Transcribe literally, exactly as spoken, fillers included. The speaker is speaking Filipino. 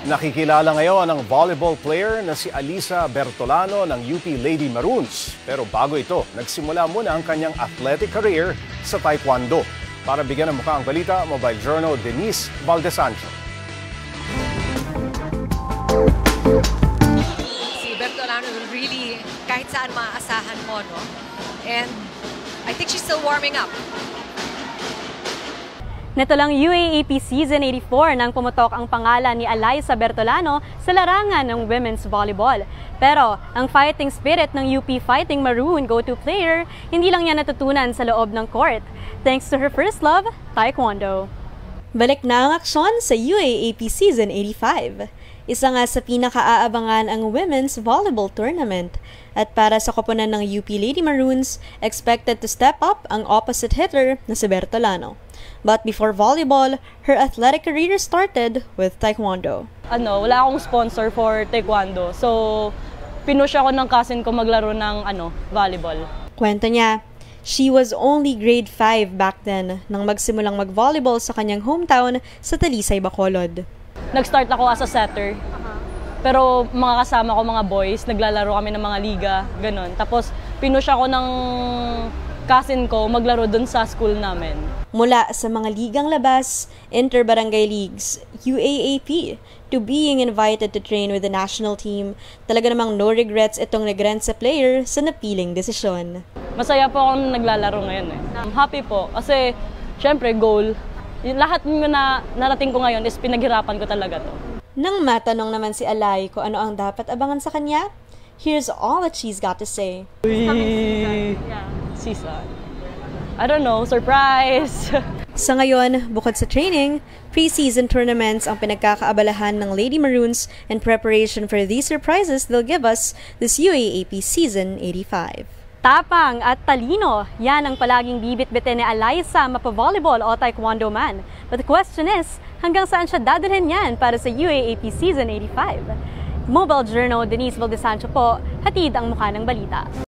Nakikilala ngayon ang volleyball player na si Alisa Bertolano ng U P Lady Maroons. Pero bago ito, nagsimula muna ang kanyang athletic career sa Taekwondo. Para bigyan ng mukha ang balita, Mobile Journal Denise Valdesancho. Si Bertolano will really, kahit saan maaasahan mo, no? And I think she's still warming up. Nito lang U A A P Season eighty-four nang pumutok ang pangalan ni Alisa Bertolano sa larangan ng women's volleyball. Pero ang fighting spirit ng U P Fighting Maroon go-to player, hindi lang niya natutunan sa loob ng court. Thanks to her first love, Taekwondo. Balik na ang aksyon sa U A A P Season eighty-five. Isa nga sa pinaka-aabangan ang women's volleyball tournament. At para sa koponan ng U P Lady Maroons, expected to step up ang opposite hitter na si Bertolano. But before volleyball, her athletic career started with Taekwondo. Ano, wala akong sponsor for Taekwondo. So, pinush ako ng cousin ko maglaro ng ano, volleyball. Kwento niya, she was only grade five back then nang magsimulang mag-volleyball sa kanyang hometown sa Talisay, Bacolod. Nag-start ako as a setter. Pero mga kasama ko, mga boys, naglalaro kami ng mga liga, ganun. Tapos, pinush ako ng cousin ko maglaro dun sa school namin. Mula sa mga ligang labas, inter-barangay leagues, U A A P, to being invited to train with the national team, talaga namang no regrets itong nag-rent sa player sa napiling desisyon. Masaya po akong naglalaro ngayon eh. I'm happy po kasi syempre goal. Yung lahat ng na narating ko ngayon is pinaghirapan ko talaga to. Nang matanong naman si Alay kung ano ang dapat abangan sa kanya, here's all that she's got to say. Uy, yeah. Season. I don't know, surprise! Sa ngayon, bukod sa training, pre-season tournaments ang pinagkakaabalahan ng Lady Maroons in preparation for these surprises they'll give us this U A A P Season eighty-five. Tapang at talino, yan ang palaging bibit-bitin ni Alisa mapa-volleyball o taekwondo man. But the question is, hanggang saan siya dadalhin yan para sa U A A P Season eighty-five? Mobile Journal Denise Valdesancho po, hatid ang mukha ng balita.